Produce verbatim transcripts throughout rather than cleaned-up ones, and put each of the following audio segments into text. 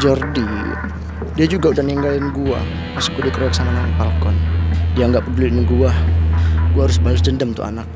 Jordi, dia juga udah ninggalin gua pas gua dikeroyok sama Nang Falcon. Dia nggak peduliin gua. Gua harus balas dendam tuh anak.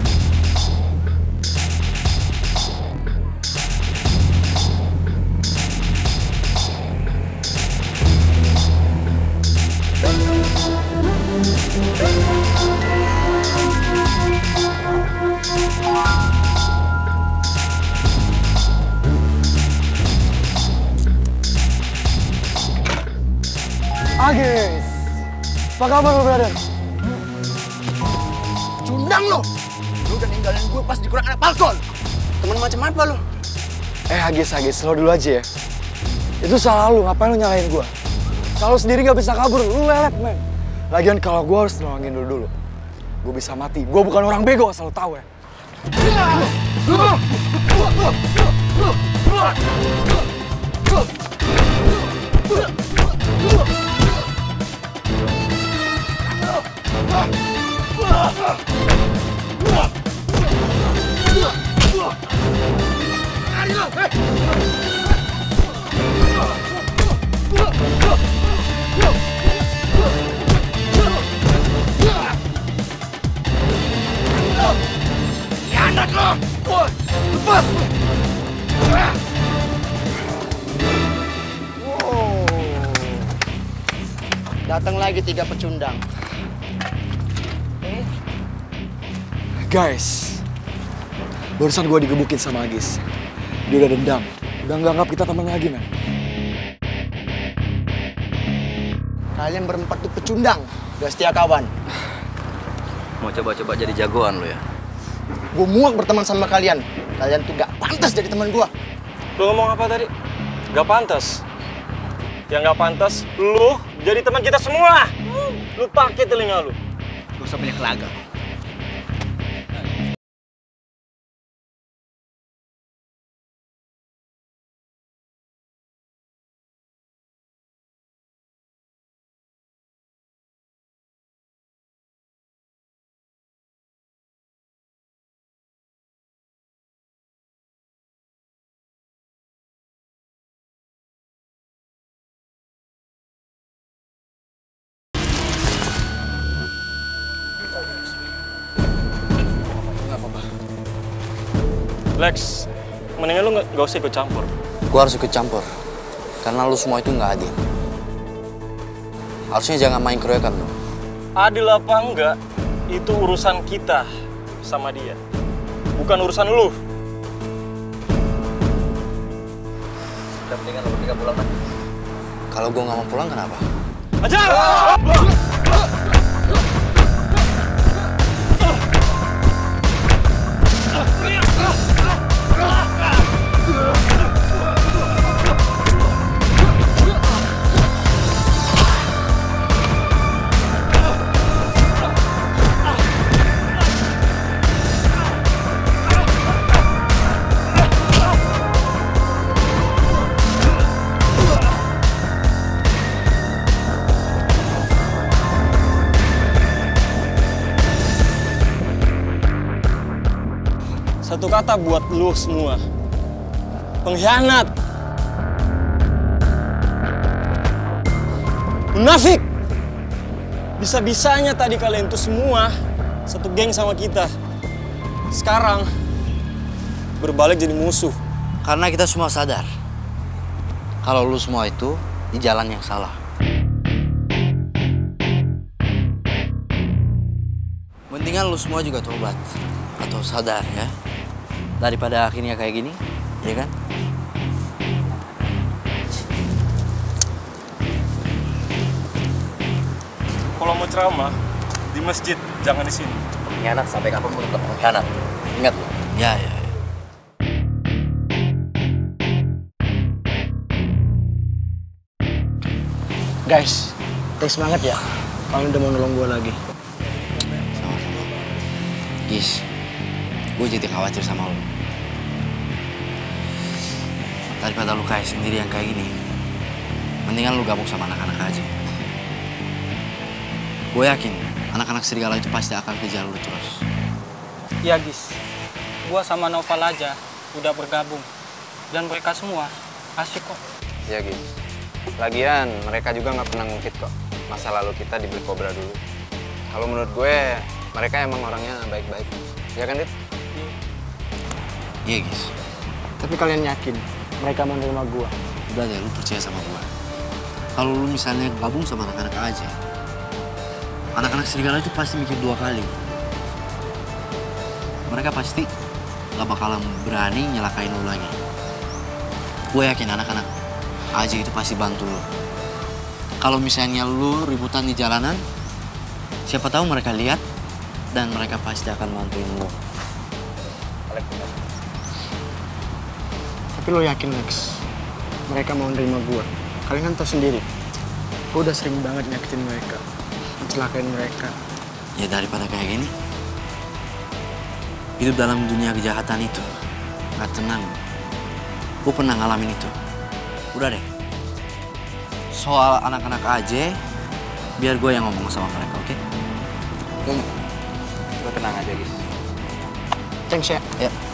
Agis, apa kabar lo, brother? Cundang lo! Lu udah ninggalin gue pas dikeroyok anak Falcon. Temen macam apa lo? Eh, Agis, Agis, lo dulu aja ya. Itu salah lu, ngapain lu nyalahin gue? Kalau sendiri gak bisa kabur, lu lelet, men. Lagian kalau gue harus nolongin lu dulu. Gue bisa mati, gue bukan orang bego, asal lu tahu ya. Lepas! Datang lagi tiga pecundang. Eh. Guys, barusan gue digebukin sama Agis. Dia udah dendam, udah nggak anggap kita teman lagi, men. Kalian berempat tuh pecundang, gak setia kawan. Mau coba-coba jadi jagoan lo ya? Gue muak berteman sama kalian. Kalian tuh gak pantas jadi teman gue. Lu ngomong apa tadi? Gak pantas? Yang gak pantas, lu jadi teman kita semua. Lu pakai telinga lu. Gak usah banyak laga. Lex, mendingan lu gak, gak usah ikut campur. Gua harus ikut campur. Karena lu semua itu nggak adil. Harusnya jangan main keroyokan lu. Adil apa enggak, itu urusan kita sama dia. Bukan urusan lu. Udah mendingan lu bertiga pulang kan? Kalau gua nggak mau pulang kenapa? Ajar! Satu kata buat lu semua. Pengkhianat. Munafik. Bisa-bisanya tadi kalian tuh semua satu geng sama kita. Sekarang berbalik jadi musuh. Karena kita semua sadar kalau lu semua itu di jalan yang salah. Mendingan lu semua juga tobat atau sadar ya. Daripada akhirnya kayak gini, ya kan? Kalau mau ceramah di masjid, jangan di sini. Pengkhianat sampai kapanpun tetap pengkhianat. Ingat lu? Ya, ya, ya. Guys, thanks banget ya. Kalian udah mau nolong gue lagi. Sama-sama. Gis, gue jadi khawatir sama lu. Daripada lu kayak sendiri yang kayak gini, mendingan lu gabung sama anak-anak aja. Gue yakin anak-anak serigala itu pasti akan kejar lu terus. Ya Gis, gua sama Noval aja udah bergabung. Dan mereka semua asik kok. Ya Gis. Lagian mereka juga nggak pernah ngungkit kok masa lalu kita di Black Cobra dulu. Kalau menurut gue mereka emang orangnya baik-baik. Ya kan, Dit? Iya, guys. Tapi kalian yakin mereka mau nerima gua? Udah deh, lu percaya sama gua. Kalau lu misalnya gabung sama anak-anak aja, anak-anak serigala itu pasti mikir dua kali. Mereka pasti gak bakalan berani nyelakain lu lagi. Gue yakin anak-anak aja itu pasti bantu lu. Kalau misalnya lu ributan di jalanan, siapa tahu mereka lihat dan mereka pasti akan bantuin lu. Tapi lo yakin, Lex? Mereka mau nerima gua? Kalian kan tau sendiri. Gua udah sering banget nyakitin mereka, mencelakain mereka. Ya daripada kayak gini, hidup dalam dunia kejahatan itu gak tenang. Gue pernah ngalamin itu. Udah deh. Soal anak-anak aja, biar gue yang ngomong sama mereka, oke? Lo tenang aja, guys. Thanks ya. Ya.